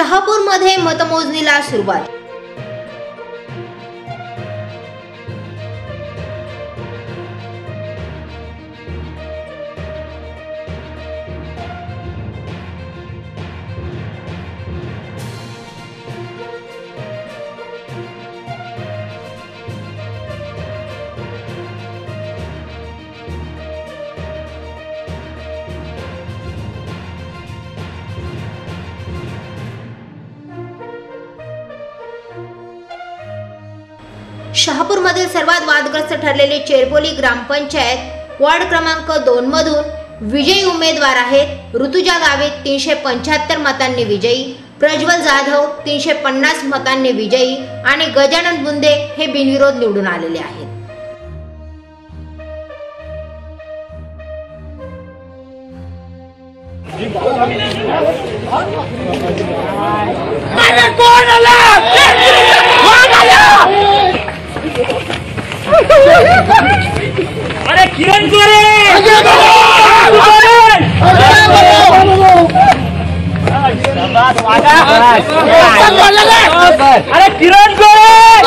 शहापूरमध्ये मतमोजणीला सुरुवात। शहापूरमधील सर्वात वादग्रस्त ठरलेले चेरपोली ग्रामपंचायत वार्ड क्रमांक 2 मधून विजयी उमेदवार आहेत। ऋतुजा गावित 375 मतांनी विजयी, प्रज्वल जाधव 350 मतांनी विजयी आणि गजानन बुंदे हे बिनविरोध निवडून आलेले आहेत। अरे किरण गोरे, अरे किरण गोरे।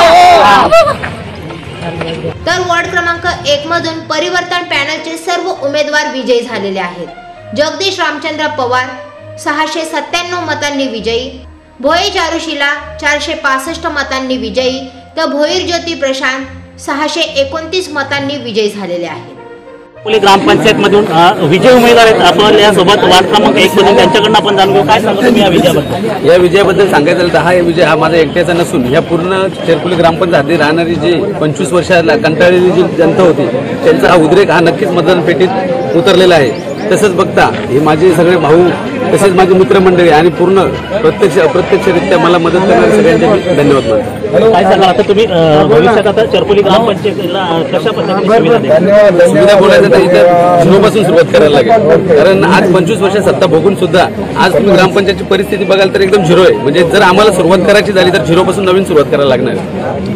तर वार्ड क्रमांक 1 मधून परिवर्तन पॅनलचे सर्व उमेदवार विजयी झालेले आहेत। जगदीश रामचंद्र पवार 697 मतांनी विजयी, भोये चारुशीला 465 मतांनी विजयी, तर भोईर ज्योती प्रशांत 629 मतांनी विजयी झालेले आहेत। पुणे ग्रामपंचायत मधून विजय उमेदवार आहेत। आपण यासोबत वार्ड क्रमांक 1 मधून त्यांच्याकडून आपण जाणून घेऊ, काय सांगतो तुम्ही या विजयाबद्दल? या विजयाबद्दल सांगायचं तर हा विजय हा माझा एकट्याचा नसून या पूर्ण चेरपोली ग्रामपंचायत राहणारी जी 25 वर्षाला कंटाळलेली जी जनता होती त्यांचा हा उद्रेक हा नक्कीच मतदान पेटीत उतरलेला आहे। तसंच बघता हे माझे सगळे भाऊ तसेच माझी मित्रमंडळी आणि पूर्ण अप्रत्यक्षरित्या मला मदत करणारे सगळ्यांचे धन्यवाद मानतो। काय सांगा आता तुम्ही भविष्यात आता चेरपोली ग्रामपंचायतीला कशा पद्धतीने सुविधा बोलायचं तर इथं झिरोपासून सुरुवात करायला लागेल, कारण आज 25 वर्ष सत्ता भोगून सुद्धा आज तुम्ही ग्रामपंचायतची परिस्थिती बघाल तर एकदम झिरो आहे। म्हणजे जर आम्हाला सुरुवात करायची झाली तर झिरोपासून नवीन सुरुवात करायला लागणार आहे।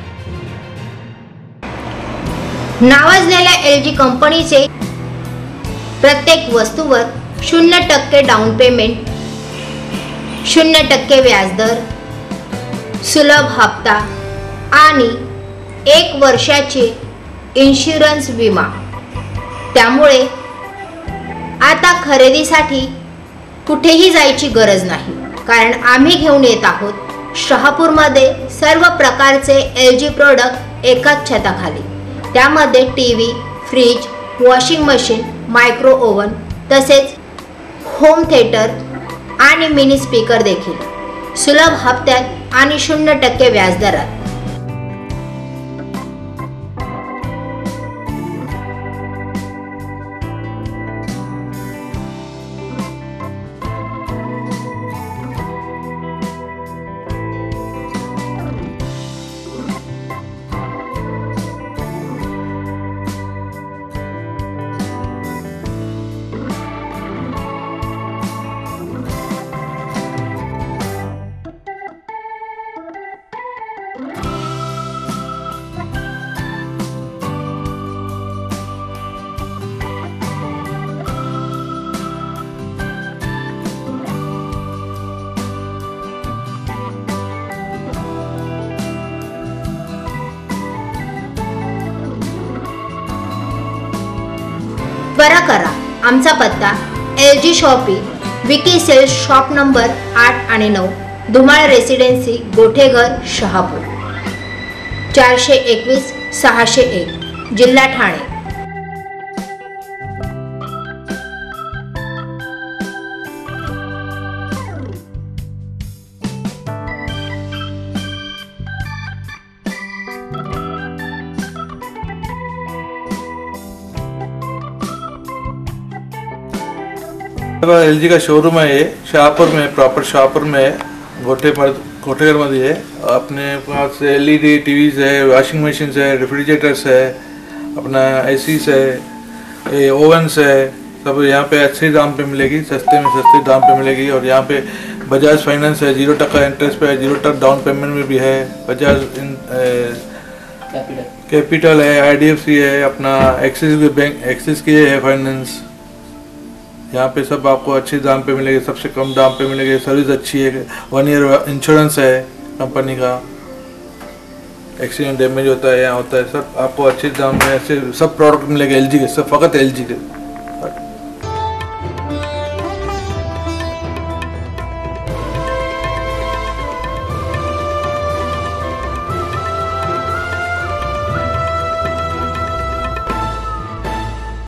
नावाजलेल्या LG कंपनीचे प्रत्येक वस्तूवर 0% डाऊन पेमेंट, 0% व्याजदर, सुलभ हप्ता आणि 1 वर्षाचे इन्शुरन्स विमा। त्यामुळे आता खरेदीसाठी कुठेही जायची गरज नाही, कारण आम्ही घेऊन येत आहोत शहापूरमध्ये सर्व प्रकारचे LG प्रोडक्ट एकाच छताखाली। त्यामध्ये TV, fridge, washing machine, micro oven तसेच होम थिएटर आणि मिनी स्पीकर देखील सुलभ हप्त्यात आणि 0% व्याजदरात। त्वरा करा, आमचा पत्ता LG shoppe, Vicky sales shop number 8 आणि 9, धुमाळ रेसिडेन्सी, गोठेघर, शहापूर, 421 601, जिल्हा ठाणे। LG का शोरूम है ये शाहपुर में, प्रॉपर शाहपुर में गोठेघर में है। अपने पास LED टीवीज है, वॉशिंग मशीन है, रेफ्रिजरेटर्स है, अपना ACs है, ये ओवन्स है, सब यहाँ पे अच्छे दाम पे मिलेगी, सस्ते में सस्ते दाम पे मिलेगी। और यहाँ पे बजाज फाइनेंस है, 0% इंटरेस्ट पे, 0% डाउन पेमेंट में भी है। बजाज कैपिटल है, IDFC है, अपना एक्सिस बैंक, एक्सिस की है फाइनेंस, यहाँ पे सब आपको अच्छे दाम पे मिलेंगे, सबसे कम दाम पे मिलेंगे, सर्विस अच्छी है, 1 ईयर इंश्योरेंस है कंपनी का, एक्सीडेंट डैमेज होता है यहाँ होता है, सब आपको अच्छे दाम में ऐसे सब प्रोडक्ट मिलेंगे एलजी के, सब फ़कत एलजी के।